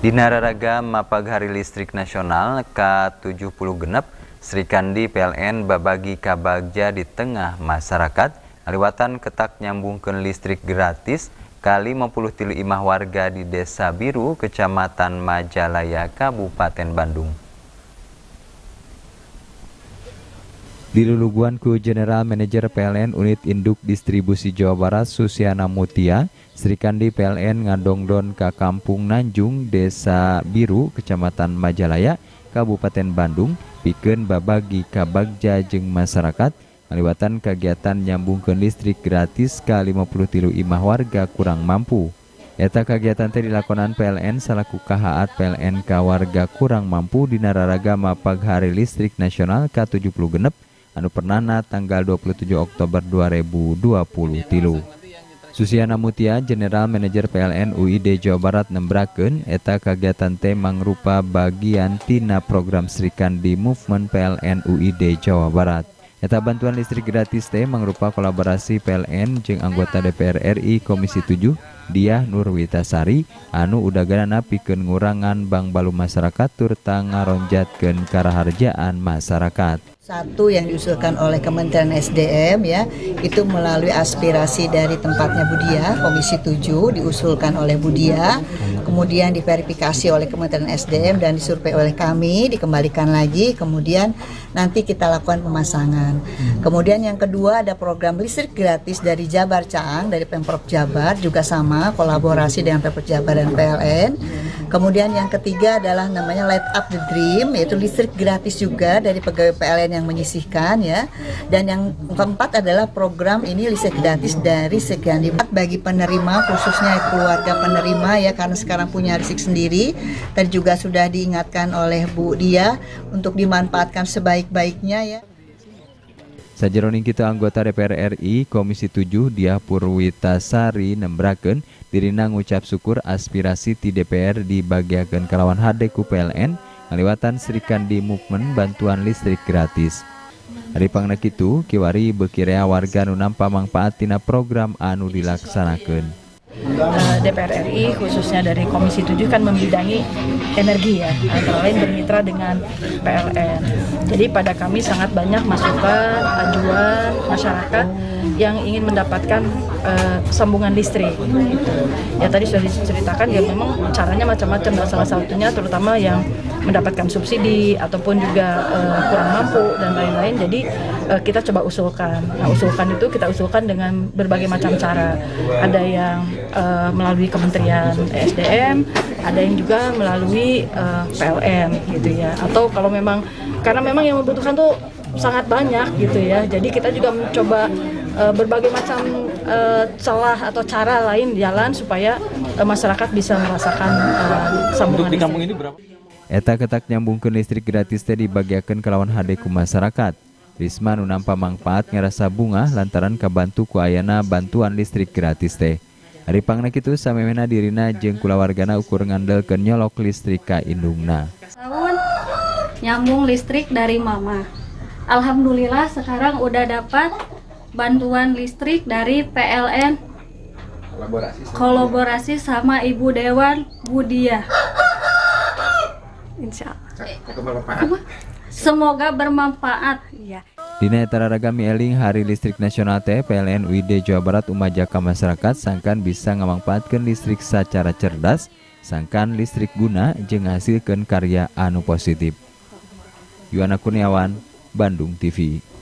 Dina raraga mapag Hari Listrik Nasional K70 genep Sri Kandi PLN babagi ka bagja di tengah masyarakat ngaliwatan ketak nyambungkeun listrik gratis ka 53 imah warga di Desa Biru, Kecamatan Majalaya, Kabupaten Bandung. Diluluguan ku General Manager PLN Unit Induk Distribusi Jawa Barat Susiana Mutia, Sri Kandi PLN ngadongdon ka Kampung Nanjung, Desa Biru, Kecamatan Majalaya, Kabupaten Bandung, pikeun babagi ka bagja jeung masyarakat ngaliwatan kegiatan nyambungkeun listrik gratis ka 53 imah warga kurang mampu. Eta kegiatan teh dilakonan PLN salaku kahaat PLN ka warga kurang mampu dina raraga mapag Hari Listrik Nasional K70 genep anu pernahna tanggal 27 Oktober 2023. Susiana Mutia, General Manager PLN UID Jawa Barat nembrakeun eta kegiatan teh mangrupa bagian tina program Sri Kandi Movement PLN UID Jawa Barat. Eta bantuan listrik gratis teh mangrupa kolaborasi PLN jeung anggota DPR RI Komisi 7 Diah Nurwitasari anu udaganana pikeun ngurangan bang balu masyarakat turta ngaronjatkeun karaharjaan masyarakat. Satu yang diusulkan oleh Kementerian SDM ya, itu melalui aspirasi dari tempatnya Budia, Komisi 7 diusulkan oleh Budia, kemudian diverifikasi oleh Kementerian SDM dan disurvei oleh kami, dikembalikan lagi, kemudian nanti kita lakukan pemasangan. Kemudian yang kedua ada program listrik gratis dari Jabar Caang, dari Pemprov Jabar, juga sama kolaborasi dengan Pemprov Jabar dan PLN. Kemudian yang ketiga adalah namanya Light Up the Dream, yaitu listrik gratis juga dari pegawai PLN yang menyisihkan ya. Dan yang keempat adalah program ini listrik gratis dari sekian bagi penerima, khususnya keluarga penerima ya, karena sekarang punya listrik sendiri. Tadi juga sudah diingatkan oleh Bu Dia untuk dimanfaatkan sebaik-baiknya ya. Sajeroning kita anggota DPR RI Komisi 7 Diah Purwitasari nembrakeun dirina ngucap syukur aspirasi ti DPR dibagiakeun kalawan hade ku PLN ngaliwatan Sri Kandi Movement bantuan listrik gratis. Hari pangna kitu kiwari beuki rea warga nu nampa mangpaat tina program anu dilaksanakeun. DPR RI khususnya dari Komisi 7 kan membidangi energi ya, antara lain bermitra dengan PLN. Jadi pada kami sangat banyak masukan, ajuan masyarakat yang ingin mendapatkan sambungan listrik gitu. Ya tadi sudah diceritakan ya, memang caranya macam-macam, dan salah satunya terutama yang mendapatkan subsidi ataupun juga kurang mampu dan lain-lain. Jadi kita coba usulkan. Nah, usulkan itu kita usulkan dengan berbagai macam cara. Ada yang melalui Kementerian SDM, ada yang juga melalui PLN gitu ya. Atau kalau memang karena memang yang membutuhkan tuh sangat banyak gitu ya. Jadi kita juga mencoba berbagai macam celah atau cara lain jalan supaya masyarakat bisa merasakan sambungan listrik. Kampung ini berapa? Eta ketak nyambungkeun listrik gratis teh dibagiakeun kalawan hade ku masyarakat. Risma nu nampa mangpaat ngarasa bunga lantaran kabantu ku ayana bantuan listrik gratis teh. Hari pangna kitu samemehna dirina jeung kulawargana ukur ngandelkeun nyolok listrik ka indungna. Tahun nyambung listrik dari mama. Alhamdulillah sekarang udah dapat bantuan listrik dari PLN. Kolaborasi sama Ibu Dewan Budia. Insya Allah. Semoga bermanfaat. Ya. Dina eta raragami eling Hari Listrik Nasional teh PLN UID Jawa Barat umajak ka masyarakat sangkan bisa ngamangpaatkeun listrik secara cerdas, sangkan listrik guna jeung ngasilkeun karya anu positif. Yuana Kurniawan, Bandung TV.